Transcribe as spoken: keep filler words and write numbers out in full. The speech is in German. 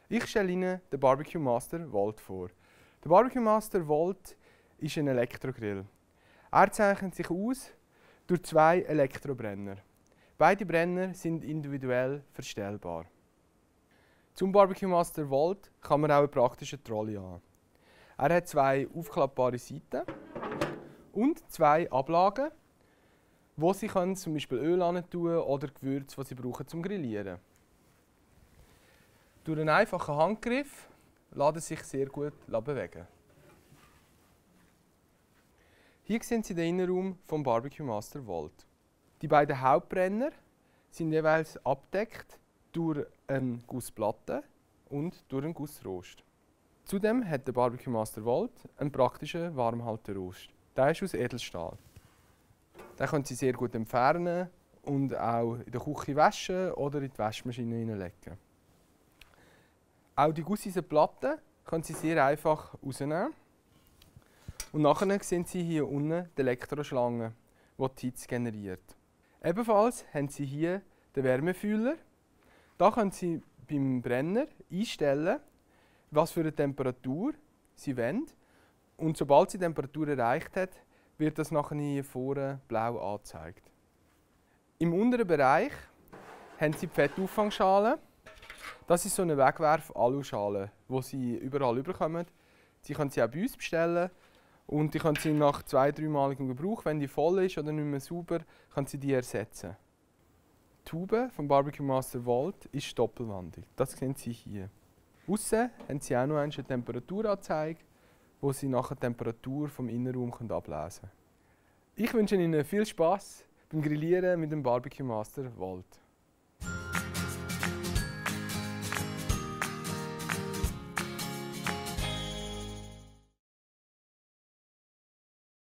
Ich stelle Ihnen den Barbecue Master Volt vor. Der Barbecue Master Volt ist ein Elektrogrill. Er zeichnet sich aus durch zwei Elektrobrenner. Beide Brenner sind individuell verstellbar. Zum Barbecue Master Volt kann man auch einen praktischen Trolley an. Er hat zwei aufklappbare Seiten und zwei Ablagen, wo Sie können zum Beispiel Öl tun oder Gewürze, die Sie brauchen zum Grillieren. Durch einen einfachen Handgriff lässt er sich sehr gut bewegen. Hier sehen Sie den Innenraum vom Barbecue Master Volt. Die beiden Hauptbrenner sind jeweils abgedeckt durch eine Gussplatte und durch einen Gussrost. Zudem hat der Barbecue Master Volt einen praktischen Warmhalterost. Der ist aus Edelstahl. Den können Sie sehr gut entfernen und auch in der Küche waschen oder in die Waschmaschine hineinlegen. Auch die Gusseisenplatte können Sie sehr einfach rausnehmen. Und nachher sehen Sie hier unten die Elektroschlange, die die Hitze generiert. Ebenfalls haben Sie hier den Wärmefühler. Da können Sie beim Brenner einstellen, was für eine Temperatur Sie wollen. Und sobald Sie die Temperatur erreicht hat, wird das nachher hier vorne blau angezeigt. Im unteren Bereich haben Sie die Fettauffangschale. Das ist so eine Wegwerf-Aluschale, die Sie überall bekommen. Sie können sie auch bei uns bestellen und die können Sie nach zwei-, dreimaligem Gebrauch, wenn die voll ist oder nicht mehr sauber, können Sie die ersetzen. Die Tube vom Barbecue Master Volt ist doppelwandig. Das sehen Sie hier. Aussen haben Sie auch noch eine Temperaturanzeige, wo Sie nachher die Temperatur vom Innenraum ablesen können. Ich wünsche Ihnen viel Spaß beim Grillieren mit dem Barbecue Master Volt.